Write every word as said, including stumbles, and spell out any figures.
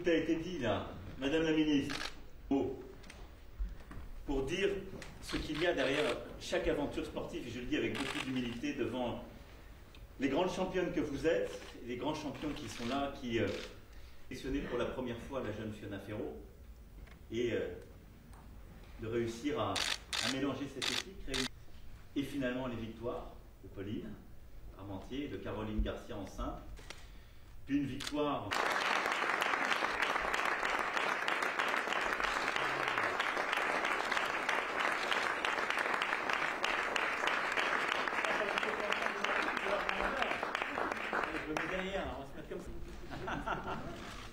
a été dit là, Madame la Ministre, oh, pour dire ce qu'il y a derrière chaque aventure sportive, et je le dis avec beaucoup d'humilité devant les grandes championnes que vous êtes, les grands champions qui sont là, qui euh, sélectionné pour la première fois la jeune Fiona Ferro, et euh, de réussir à, à mélanger cette équipe, et finalement les victoires de Pauline Armentier, de Caroline Garcia en simple, puis une victoire je me mets derrière, on va se mettre comme ça.